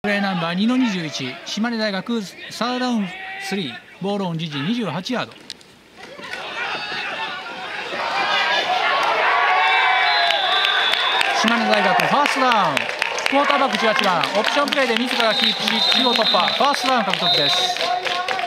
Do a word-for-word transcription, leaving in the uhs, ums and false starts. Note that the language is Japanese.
プレーナンバーにのにじゅういち、島根大学サードダウンスリー、ボールオン自陣にじゅうはちヤード。島根大学ファーストダウン、クォーターバックじゅうはちばん、オプションプレーで自らキープし中央突破、ファーストダウン獲得です。